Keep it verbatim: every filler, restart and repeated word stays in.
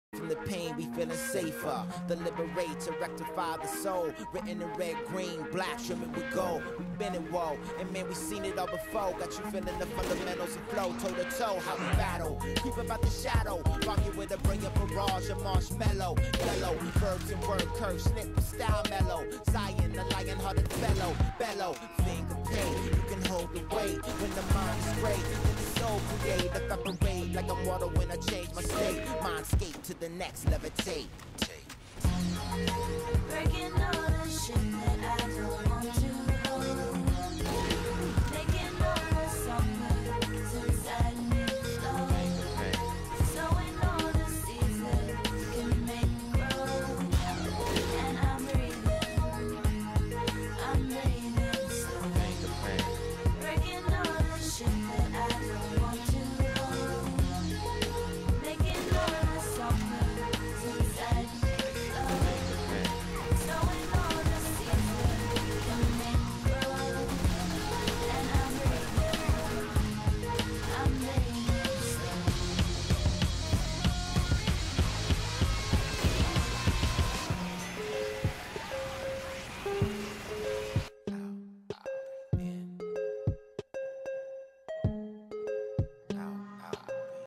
From the pain, we feeling safer. The liberate to rectify the soul. Written in red, green, black, trimming with gold. We've been in woe, and man, we seen it all before. Got you feeling the fundamentals of flow, toe to toe, how we battle. Creep about the shadow, rock it with a brilliant barrage of marshmallow. Yellow, verbs and word curves, snip with style mellow. Zion, the lion-hearted fellow, bellow. Finger pain, you can hold the weight when the mind is great. When the soul create, evaporate like I'm water when I change my state. Mindscape to the next, levitate. Breaking all the shit that I don't